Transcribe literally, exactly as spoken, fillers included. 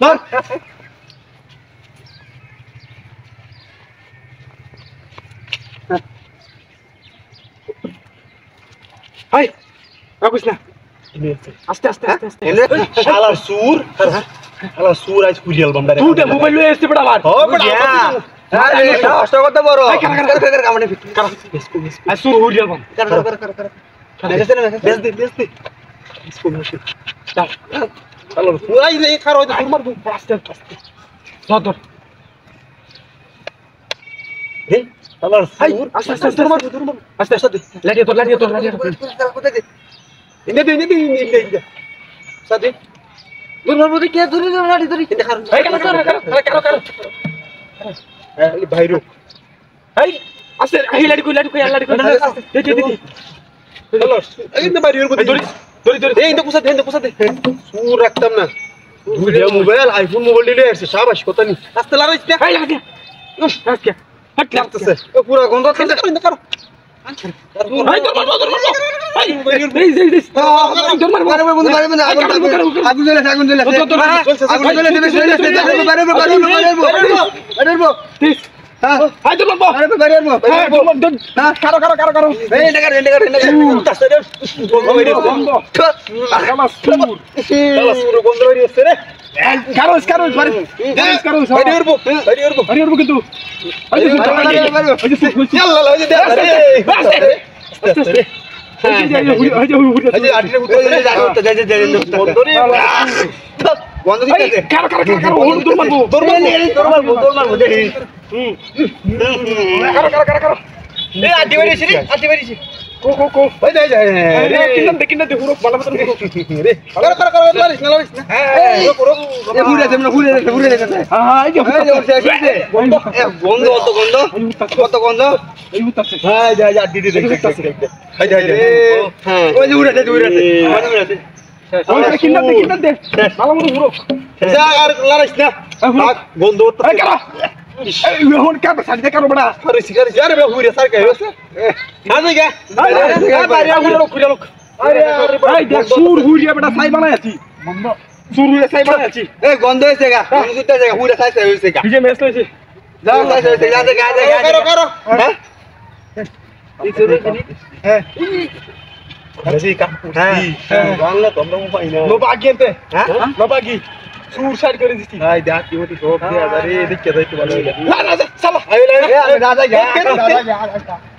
ধর হাই রাখিস না আস্তে আস্তে আস্তে আস্তে শালা সুর শালা সুর আজ কুজিয়াল বাম ডাইরেক্ট তুই মোবাইল লয়ে আসতে বড় আবার ও বড়িয়া আরে কষ্ট করতে বড় কর কর কামড়ে ফিট কর আর সুর হই যাবাম কর কর কর কর দেখছ না বেশ দে বেশ দে इसको मुश्किल चल चलो पूरा ही ये खा रहा है मर আস্তে আস্তে ধর ধর রে শালা সুর আস্তে আস্তে আস্তে মার আস্তে আস্তে লাগিয়ে তোর লাগিয়ে তোর লাগিয়ে কোথায় দে ইনে দে ইনে দে ইনে দে সাথে দূর মারবো কে দূর দূর লাড়ি দূর দেখা এই কারো কারো কারো কারো হ্যাঁ ভাই রুক এই আস্তে এই লাড়ি কই লাড়ি কই লাড়ি কই দে দে দে চলো এই না বাইরে রুক ধরি ধরি ধরি এই ইন্দু কুসা দে ইন্দু কুসা দে সুর রাখতাম না ভিডিও মোবাইল আইফোন মোবাইল দিলে এসে শাবাশ কথা নি আস্তে লাগাইছ না এই লাগিয়ে আস্তে হট লাগতেছে পুরো গন্ধ থেকে করো করো এই ধর মার ধর মার এই এই এই এই ধর মার মারবে বন্ধু মারবে না আগুন আগুন জ্বলে আগুন জ্বলে আগুন জ্বলে দেবে জ্বলে দেবে বাইরে বাইরে বাইরে বাইরে ঠিক হ্যাঁ আই ধর মার বাইরে বাইরে বাইরে না কারো কারো কারো কারো এই নেগার এই নেগার এই নেগার তাসে দে বন্ধ বাইরে বন্ধ শালা সুর শালা সুর বন্ধ বাইরে আছে রে কারোস কারোস বাড়ি কারোস কারোস বাইরে উড়বো বাইরে উড়বো আরে উড়বো কিন্তু আরে বাইরে ইয়াল্লা লাইজে দে আরে আস্তে আস্তে এই যে এই যে হুড়ি এই যে আটিরে উঠে যায় যায় যায় যায় বন্ধ রে বন্ধ দিতে দে কারো কারো কারো হুড় দূর মারবো দৌড় মারবো দৌড় মারবো দৌড় মারবো দে হুম কারো কারো কারো কারো এই আটি বাইরেছি রে আটি বাইরেছি কো কো কো ওই যায় যায় রে কিন্না দেখিনা দে হুড় বালা মতন হুড় রে করো করো করো মারিস না মারিস না হ্যাঁ করো এ হুড়ে দেব না হুড়ে দে হুড়ে দে হ্যাঁ এই যে বন্ধ এ বন্ধ কত গন্ধ কত গন্ধ এই উঠতাছে হ্যাঁ যা যা দিদি দেখ দেখ দেখ এই যা হ্যাঁ ওই যে উড়ে দে উড়ে দে উড়ে দে ওই কিন্না দে কিন্না দে বালা মতন হুড় যা আর লারাইস না গন্ধ এই কারা এই হন কাটা সাইডে কারো বড়া আরে সিগারে যারে বে হুড়ে সার কে হইছে আরে গা আরে বাইরে হুড়ে লোক হুড়ে লোক আরে এই দেখ সুর হুড়িয়া বড়া সাই বানায়াছি বন্ধ সুর হুড়িয়া সাই বানায়াছি এ গন্ধ হইছে গা গন্ধ দিতে জায়গা হুড়ে সাইছে হইছে গা ভিজে মেস লইছে যা সাইছে হইছে যা যা যা করো করো হ্যাঁ এই চলে গনি হ্যাঁ আরে কা হ্যাঁ বাংলা তোমরা মু পাই না নো বাগিতে হ্যাঁ নো বাগি সুর সাইড করে দিছি হাই দেখ কি হতি সব দিয়া আরে দেখতে যাইতে ভালো হইলা না না সালা আইলা আমি দাদা যা দাদা যা